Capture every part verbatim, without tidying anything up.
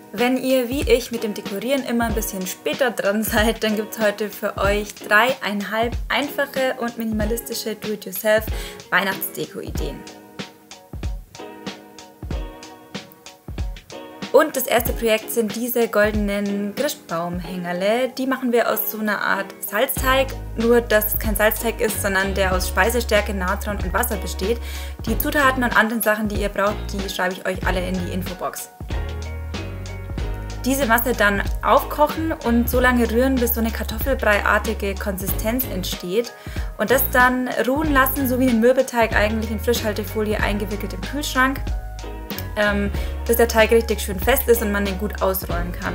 Wenn ihr wie ich mit dem Dekorieren immer ein bisschen später dran seid, dann gibt es heute für euch dreieinhalb einfache und minimalistische Do-it-yourself Weihnachtsdeko-Ideen. Und das erste Projekt sind diese goldenen Christbaumhängerle. Die machen wir aus so einer Art Salzteig, nur dass es kein Salzteig ist, sondern der aus Speisestärke, Natron und Wasser besteht. Die Zutaten und anderen Sachen, die ihr braucht, die schreibe ich euch alle in die Infobox. Diese Masse dann aufkochen und so lange rühren, bis so eine Kartoffelbrei-artige Konsistenz entsteht. Und das dann ruhen lassen, so wie ein Mürbeteig eigentlich in Frischhaltefolie eingewickelt im Kühlschrank, ähm, bis der Teig richtig schön fest ist und man den gut ausrollen kann.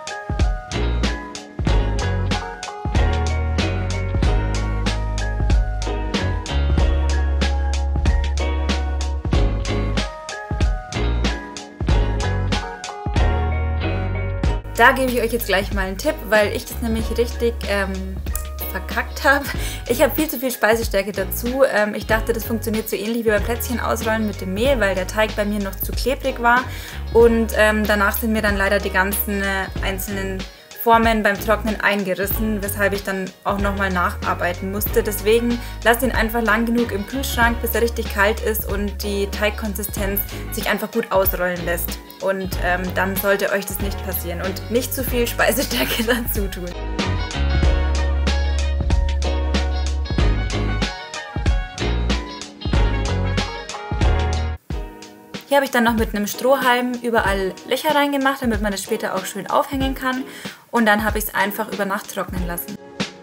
Da gebe ich euch jetzt gleich mal einen Tipp, weil ich das nämlich richtig ähm, verkackt habe. Ich habe viel zu viel Speisestärke dazu. Ähm, ich dachte, das funktioniert so ähnlich wie beim Plätzchen ausrollen mit dem Mehl, weil der Teig bei mir noch zu klebrig war. Und ähm, danach sind mir dann leider die ganzen äh, einzelnen Formen beim Trocknen eingerissen, weshalb ich dann auch nochmal nacharbeiten musste. Deswegen lasst ihn einfach lang genug im Kühlschrank, bis er richtig kalt ist und die Teigkonsistenz sich einfach gut ausrollen lässt. Und ähm, dann sollte euch das nicht passieren und nicht zu viel Speisestärke dazu tun. Hier habe ich dann noch mit einem Strohhalm überall Löcher reingemacht, damit man das später auch schön aufhängen kann. Und dann habe ich es einfach über Nacht trocknen lassen.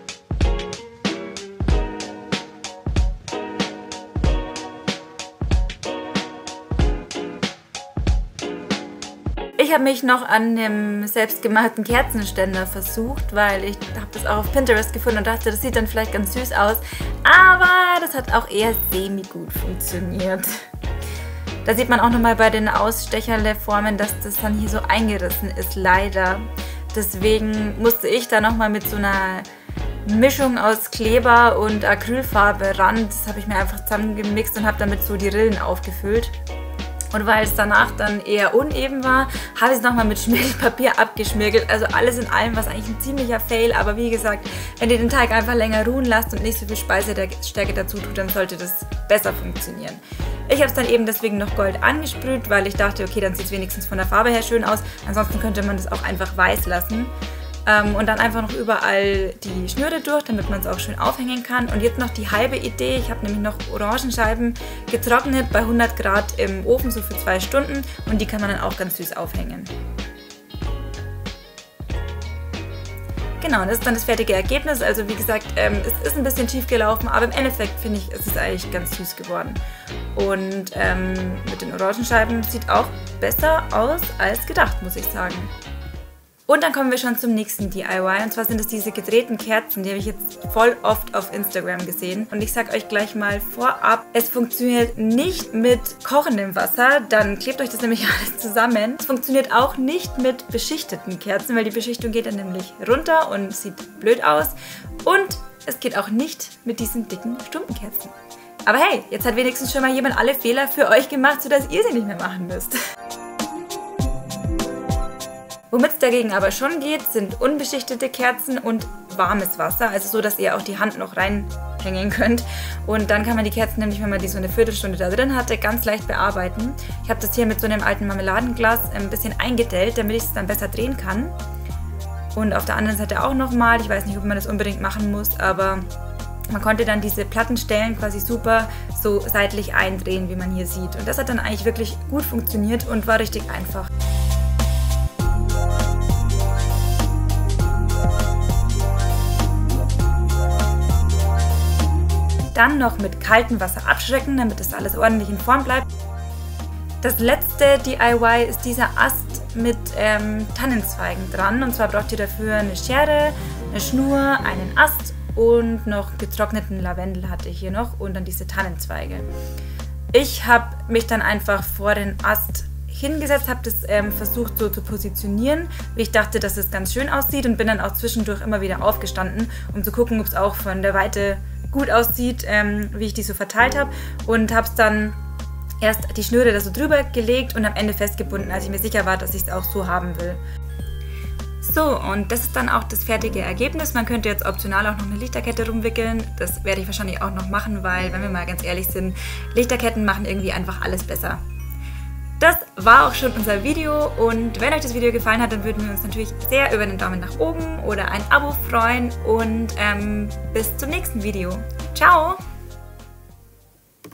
Ich habe mich noch an dem selbstgemachten Kerzenständer versucht, weil ich habe das auch auf Pinterest gefunden und dachte, das sieht dann vielleicht ganz süß aus. Aber das hat auch eher semi-gut funktioniert. Da sieht man auch nochmal bei den Ausstecherle-Formen, dass das dann hier so eingerissen ist, leider. Deswegen musste ich da nochmal mit so einer Mischung aus Kleber und Acrylfarbe ran. Das habe ich mir einfach zusammengemixt und habe damit so die Rillen aufgefüllt. Und weil es danach dann eher uneben war, habe ich es nochmal mit Schmirgelpapier abgeschmirgelt. Also alles in allem, was eigentlich ein ziemlicher Fail. Aber wie gesagt, wenn ihr den Teig einfach länger ruhen lasst und nicht so viel Speisestärke dazu tut, dann sollte das besser funktionieren. Ich habe es dann eben deswegen noch Gold angesprüht, weil ich dachte, okay, dann sieht es wenigstens von der Farbe her schön aus. Ansonsten könnte man das auch einfach weiß lassen. Und dann einfach noch überall die Schnüre durch, damit man es auch schön aufhängen kann. Und jetzt noch die halbe Idee. Ich habe nämlich noch Orangenscheiben getrocknet bei hundert Grad im Ofen, so für zwei Stunden. Und die kann man dann auch ganz süß aufhängen. Genau, das ist dann das fertige Ergebnis. Also wie gesagt, ähm, es ist ein bisschen schief gelaufen, aber im Endeffekt finde ich, ist es eigentlich ganz süß geworden. Und ähm, mit den Orangenscheiben sieht auch besser aus als gedacht, muss ich sagen. Und dann kommen wir schon zum nächsten D I Y, und zwar sind es diese gedrehten Kerzen, die habe ich jetzt voll oft auf Instagram gesehen. Und ich sage euch gleich mal vorab, es funktioniert nicht mit kochendem Wasser, dann klebt euch das nämlich alles zusammen. Es funktioniert auch nicht mit beschichteten Kerzen, weil die Beschichtung geht dann nämlich runter und sieht blöd aus. Und es geht auch nicht mit diesen dicken Stumpenkerzen. Aber hey, jetzt hat wenigstens schon mal jemand alle Fehler für euch gemacht, sodass ihr sie nicht mehr machen müsst. Womit es dagegen aber schon geht, sind unbeschichtete Kerzen und warmes Wasser, also so, dass ihr auch die Hand noch reinhängen könnt. Und dann kann man die Kerzen nämlich, wenn man die so eine Viertelstunde da drin hatte, ganz leicht bearbeiten. Ich habe das hier mit so einem alten Marmeladenglas ein bisschen eingedellt, damit ich es dann besser drehen kann. Und auf der anderen Seite auch nochmal. Ich weiß nicht, ob man das unbedingt machen muss, aber man konnte dann diese Plattenstellen quasi super so seitlich eindrehen, wie man hier sieht. Und das hat dann eigentlich wirklich gut funktioniert und war richtig einfach. Dann noch mit kaltem Wasser abschrecken, damit das alles ordentlich in Form bleibt. Das letzte D I Y ist dieser Ast mit ähm, Tannenzweigen dran. Und zwar braucht ihr dafür eine Schere, eine Schnur, einen Ast und noch getrockneten Lavendel hatte ich hier noch und dann diese Tannenzweige. Ich habe mich dann einfach vor den Ast hingesetzt, habe das ähm, versucht so zu positionieren, wie ich dachte, dass es ganz schön aussieht, und bin dann auch zwischendurch immer wieder aufgestanden, um zu gucken, ob es auch von der Weite gut aussieht, ähm, wie ich die so verteilt habe, und habe es dann erst die Schnüre da so drüber gelegt und am Ende festgebunden, als ich mir sicher war, dass ich es auch so haben will. So, und das ist dann auch das fertige Ergebnis. Man könnte jetzt optional auch noch eine Lichterkette rumwickeln. Das werde ich wahrscheinlich auch noch machen, weil, wenn wir mal ganz ehrlich sind, Lichterketten machen irgendwie einfach alles besser. Das war auch schon unser Video und wenn euch das Video gefallen hat, dann würden wir uns natürlich sehr über einen Daumen nach oben oder ein Abo freuen und ähm, bis zum nächsten Video. Ciao!